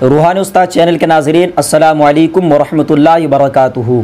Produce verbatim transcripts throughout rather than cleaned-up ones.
रूहानी उस्ताद चैनल के नाज़रीन, अस्सलामु अलैकुम वरहमतुल्लाहि वबरकातुहू।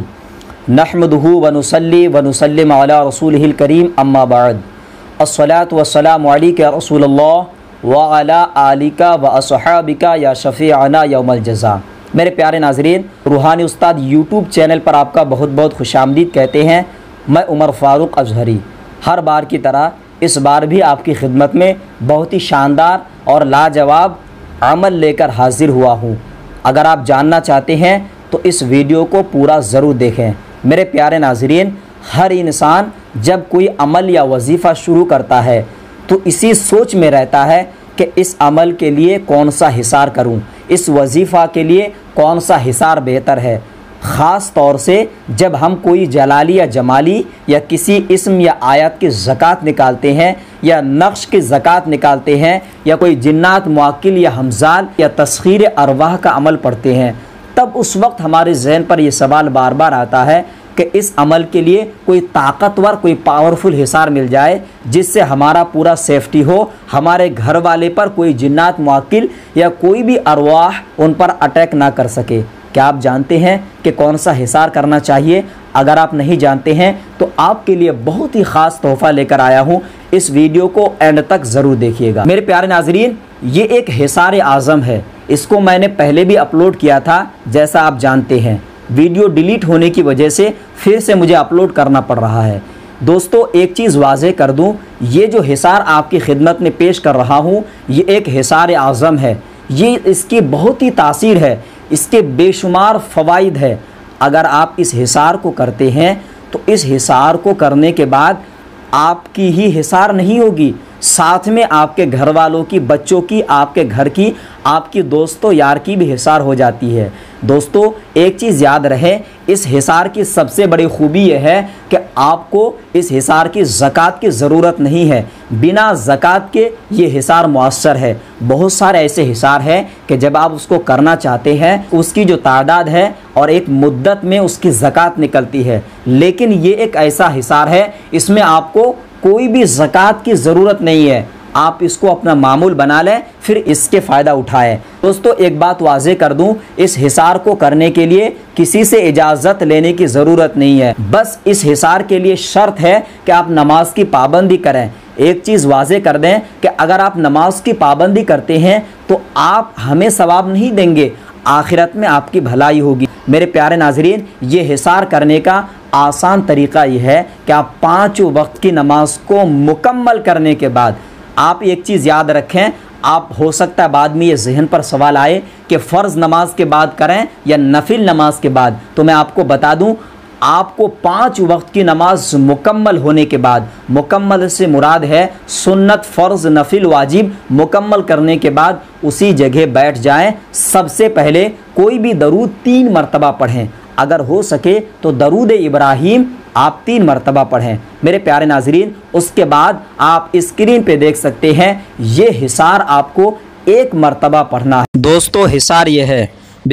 नहमदुहू व नुसल्ली व नुसल्लिम अला रसूलिहिल करीम, अम्मा बाद। अस्सलातु वस्सलामु अलैका या रसूलल्लाह व अला आलिका व अस्हाबिका या शफ़ीअना यौमल जज़ा। मेरे प्यारे नाज़रीन, रूहानी उस्ताद यूट्यूब चैनल पर आपका बहुत बहुत खुशामदीद कहते हैं। मैं उमर फ़ारूक अज़हरी हर बार की तरह इस बार भी आपकी खिदमत में बहुत ही शानदार और लाजवाब अमल लेकर हाजिर हुआ हूँ। अगर आप जानना चाहते हैं तो इस वीडियो को पूरा ज़रूर देखें। मेरे प्यारे नाज़रीन, हर इंसान जब कोई अमल या वजीफ़ा शुरू करता है तो इसी सोच में रहता है कि इस अमल के लिए कौन सा हिसार करूं, इस वजीफ़ा के लिए कौन सा हिसार बेहतर है। ख़ास तौर से जब हम कोई जलाली या जमाली या किसी इस्म या आयत की ज़कात निकालते हैं या नक्श की ज़कात निकालते हैं या कोई जिन्नात मुअक्किल या हमजाल या तस्खीर अरवाह का अमल पढ़ते हैं, तब उस वक्त हमारे जहन पर यह सवाल बार बार आता है कि इस अमल के लिए कोई ताकतवर, कोई पावरफुल हिसार मिल जाए जिससे हमारा पूरा सेफ्टी हो, हमारे घर वाले पर कोई जिन्नात मुअक्किल या कोई भी अरवाह उन पर अटैक ना कर सके। क्या आप जानते हैं कि कौन सा हिसार करना चाहिए? अगर आप नहीं जानते हैं तो आपके लिए बहुत ही ख़ास तोहफ़ा लेकर आया हूँ। इस वीडियो को एंड तक ज़रूर देखिएगा। मेरे प्यारे नाज़रीन, ये एक हिसार आज़म है। इसको मैंने पहले भी अपलोड किया था, जैसा आप जानते हैं। वीडियो डिलीट होने की वजह से फिर से मुझे अपलोड करना पड़ रहा है। दोस्तों, एक चीज़ वाज़ेह कर दूँ, ये जो हिसार आपकी खिदमत में पेश कर रहा हूँ, ये एक हिसार आज़म है। ये इसकी बहुत ही तासीर है, इसके बेशुमार फ़वाइद है। अगर आप इस हिसार को करते हैं तो इस हिसार को करने के बाद आपकी ही हिसार नहीं होगी, साथ में आपके घर वालों की, बच्चों की, आपके घर की, आपकी दोस्तों यार की भी हिसार हो जाती है। दोस्तों, एक चीज़ याद रहे, इस हिसार की सबसे बड़ी खूबी यह है कि आपको इस हिसार की ज़कात की ज़रूरत नहीं है। बिना ज़कात के ये हिसार मुअस्सर है। बहुत सारे ऐसे हिसार हैं कि जब आप उसको करना चाहते हैं उसकी जो तादाद है और एक मुद्दत में उसकी ज़कात निकलती है, लेकिन ये एक ऐसा हिसार है इसमें आपको कोई भी ज़कात की ज़रूरत नहीं है। आप इसको अपना मामूल बना लें, फिर इसके फ़ायदा उठाएं। दोस्तों, एक बात वाज़ेह कर दूं, इस हिसार को करने के लिए किसी से इजाज़त लेने की ज़रूरत नहीं है। बस इस हिसार के लिए शर्त है कि आप नमाज की पाबंदी करें। एक चीज़ वाज़ेह कर दें कि अगर आप नमाज की पाबंदी करते हैं तो आप हमें सवाब नहीं देंगे, आखिरत में आपकी भलाई होगी। मेरे प्यारे नाज़रीन, ये हिसार करने का आसान तरीका यह है कि आप पाँच वक्त की नमाज को मुकम्मल करने के बाद आप एक चीज़ याद रखें। आप हो सकता है बाद में ये जहन पर सवाल आए कि फ़र्ज़ नमाज के बाद करें या नफिल नमाज के बाद, तो मैं आपको बता दूं, आपको पाँच वक्त की नमाज मुकम्मल होने के बाद, मुकम्मल से मुराद है सुन्नत, फ़र्ज़, नफिल, वाजिब मुकम्मल करने के बाद उसी जगह बैठ जाएं। सबसे पहले कोई भी दरूद तीन मरतबा पढ़ें। अगर हो सके तो दरूद इब्राहीम आप तीन मरतबा पढ़ें। मेरे प्यारे नाज़रीन, उसके बाद आप स्क्रीन पे देख सकते हैं ये हिसार आपको एक मरतबा पढ़ना है। दोस्तों, हिसार ये है,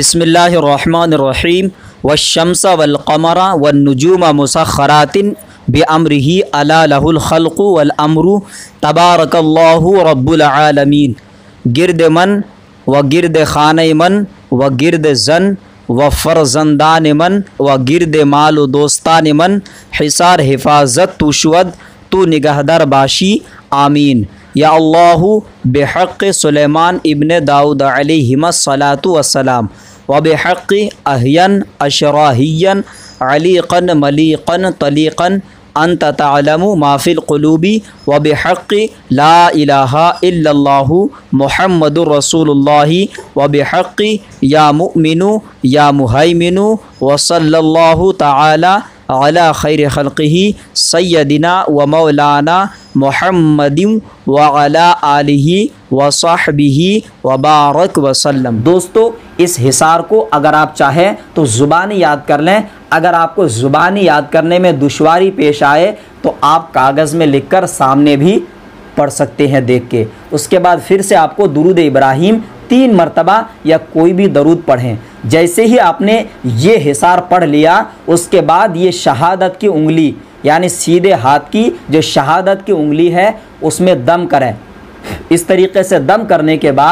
बिस्मिल्लाहिर्रहमानिर्रहीम वश्शम्स वल्क़मरा वन्नुजूम मुसख्खरातिन बिअम्रिही अला लहुल खल्क़ु वल अम्रु तबारकल्लाहु रब्बुल आलमीन। गिरद मन व गिरद खाने मन व गिरद जन व फ़रज़ंदान मन व गिरद माल दोस्तान मन, हिसार हिफाजत तुशवद तु निगहदर बाशी, आमीन। या अल्लाहु बेहक़ सुलेमान इब्न दाऊद अलैहिस्सलातु वस्सलाम व बेहक़ अहयन अशराहियन अलीक़न मलीक़न तलीक़न अंत तअलमु मा फ़िल क़ुलूबी व बिहक़्क़ि ला इलाहा इल्लल्लाहु मुहम्मदुर रसूलुल्लाहि व बिहक़्क़ि या मुमिनु या मुहैमिनु व सल्लल्लाहु तआला अला खैर खल्क़िही सय्यदिना व मौलाना मुहम्मदिन व अला आलिही व सहबिही व बारक वसल्लम। दोस्तों, इस हिसार को अगर आप चाहें तो ज़ुबानी याद कर लें। अगर आपको ज़ुबानी याद करने में दुश्वारी पेश आए तो आप कागज़ में लिखकर सामने भी पढ़ सकते हैं देख के। उसके बाद फिर से आपको दुरूद इब्राहीम तीन मरतबा या कोई भी दरूद पढ़ें। जैसे ही आपने ये हिसार पढ़ लिया, उसके बाद ये शहादत की उंगली यानी सीधे हाथ की जो शहादत की उंगली है उसमें दम करें। इस तरीके से दम करने के बाद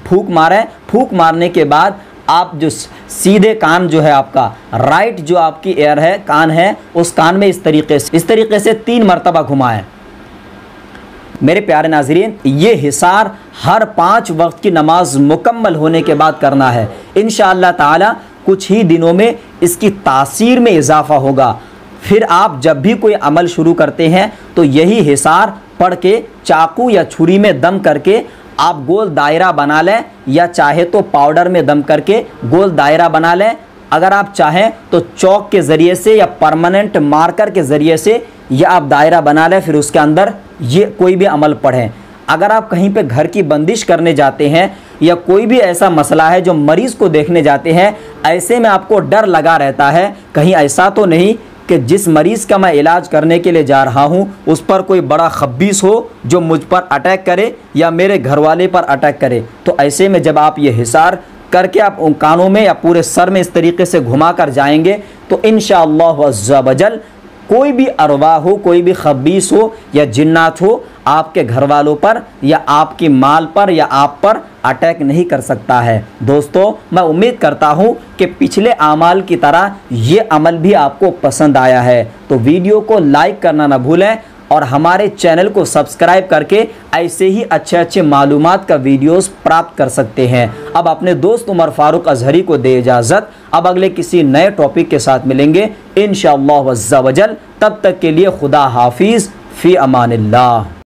फूंक मारें। फूंक मारने के बाद आप जो सीधे कान जो है आपका राइट जो आपकी एयर है कान है उस कान में इस तरीके से इस तरीके से तीन मरतबा घुमाएं। मेरे प्यारे नाज़रीन, ये हिसार हर पाँच वक्त की नमाज मुकम्मल होने के बाद करना है। इंशाअल्लाह ताला कुछ ही दिनों में इसकी तासीर में इजाफ़ा होगा। फिर आप जब भी कोई अमल शुरू करते हैं तो यही हिसार पढ़ के चाकू या छुरी में दम करके आप गोल दायरा बना लें, या चाहे तो पाउडर में दम करके गोल दायरा बना लें। अगर आप चाहें तो चौक के ज़रिए से या परमानेंट मार्कर के ज़रिए से या आप दायरा बना लें, फिर उसके अंदर ये कोई भी अमल पढ़ें। अगर आप कहीं पे घर की बंदिश करने जाते हैं या कोई भी ऐसा मसला है जो मरीज़ को देखने जाते हैं, ऐसे में आपको डर लगा रहता है कहीं ऐसा तो नहीं कि जिस मरीज़ का मैं इलाज करने के लिए जा रहा हूँ उस पर कोई बड़ा खब्बीस हो जो मुझ पर अटैक करे या मेरे घर वाले पर अटैक करे। तो ऐसे में जब आप ये हिसार करके आप उन कानों में या पूरे सर में इस तरीके से घुमा कर जाएंगे तो इंशाअल्लाह अज़्ज़ा वजल कोई भी अरवा हो, कोई भी खब्बीस हो या जिन्नात हो, आपके घर वालों पर या आपकी माल पर या आप पर अटैक नहीं कर सकता है। दोस्तों, मैं उम्मीद करता हूँ कि पिछले आमाल की तरह ये अमल भी आपको पसंद आया है। तो वीडियो को लाइक करना ना भूलें और हमारे चैनल को सब्सक्राइब करके ऐसे ही अच्छे अच्छे मालूमात का वीडियोस प्राप्त कर सकते हैं। अब अपने दोस्त उमर फारूक अजहरी को दे इजाज़त। अब अगले किसी नए टॉपिक के साथ मिलेंगे इंशाअल्लाह अज़्ज़ा वजल। तब तक के लिए खुदा हाफिज़, फ़ी अमानिल्लाह।